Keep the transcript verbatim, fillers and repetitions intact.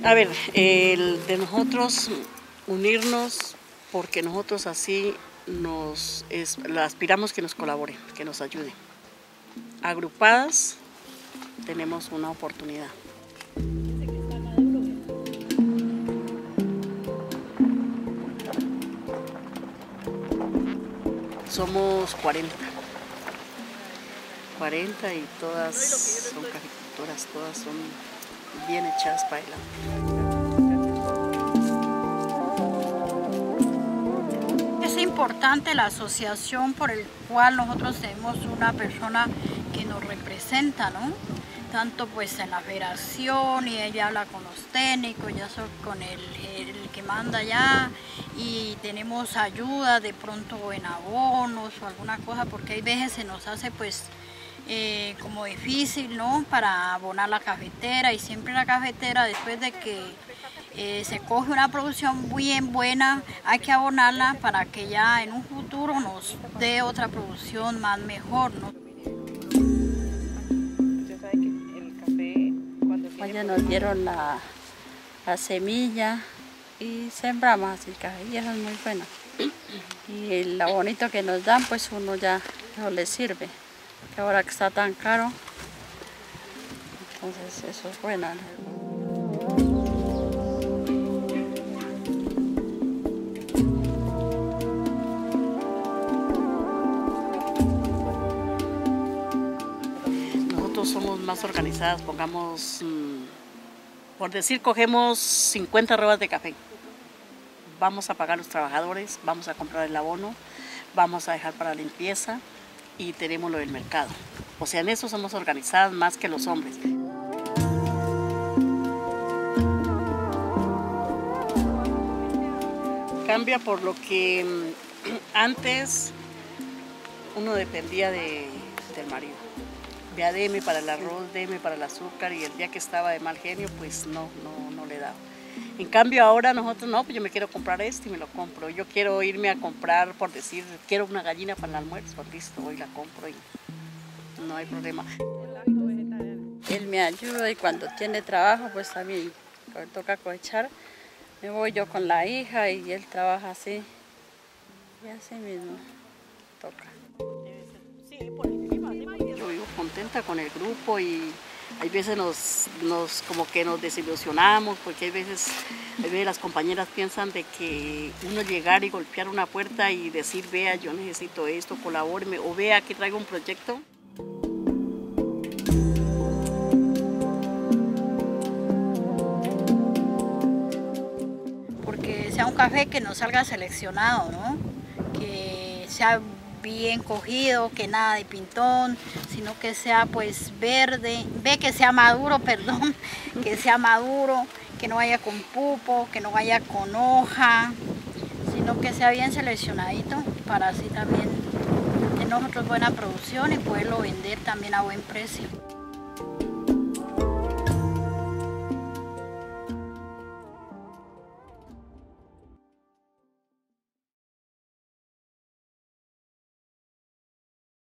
A ver, el de nosotros unirnos, porque nosotros así nos es, aspiramos que nos colaboren, que nos ayuden. Agrupadas tenemos una oportunidad. Somos cuarenta. cuarenta y todas son cafeticultoras, todas son bien echadas para adelante. Es importante la asociación por el cual nosotros tenemos una persona que nos representa, ¿no? Tanto pues en la federación, y ella habla con los técnicos, ya son con el, el que manda allá, y tenemos ayuda de pronto en abonos o alguna cosa, porque hay veces se nos hace pues eh, como difícil, ¿no? Para abonar la cafetera, y siempre la cafetera, después de que eh, se coge una producción bien buena, hay que abonarla para que ya en un futuro nos dé otra producción más mejor, ¿no? Ya nos dieron la, la semilla y sembramos así café, y eso es muy bueno. Y el abonito que nos dan, pues uno ya no le sirve, que ahora que está tan caro, entonces eso es bueno. Nosotros somos más organizadas, pongamos, por decir, cogemos cincuenta ruedas de café. Vamos a pagar a los trabajadores, vamos a comprar el abono, vamos a dejar para limpieza y tenemos lo del mercado. O sea, en eso somos organizadas más que los hombres. Cambia por lo que antes uno dependía de, del marido. Vea, deme para el arroz, deme para el azúcar, y el día que estaba de mal genio, pues no, no, no le daba. En cambio ahora nosotros, no, pues yo me quiero comprar esto y me lo compro. Yo quiero irme a comprar, por decir, quiero una gallina para el almuerzo, listo, voy y la compro y no hay problema. Él me ayuda, y cuando tiene trabajo, pues también cuando toca cosechar, me voy yo con la hija y él trabaja así, y así mismo toca. Yo vivo contenta con el grupo, y hay veces nos, nos como que nos desilusionamos, porque hay veces, hay veces las compañeras piensan de que uno llegar y golpear una puerta y decir, vea, yo necesito esto, colabóreme, o vea, aquí traigo un proyecto. Porque sea un café que no salga seleccionado, ¿no? Que sea bien cogido, que nada de pintón, sino que sea pues verde, ve que sea maduro, perdón, que sea maduro, que no vaya con pupo, que no vaya con hoja, sino que sea bien seleccionadito, para así también tener nosotros buena producción y poderlo vender también a buen precio.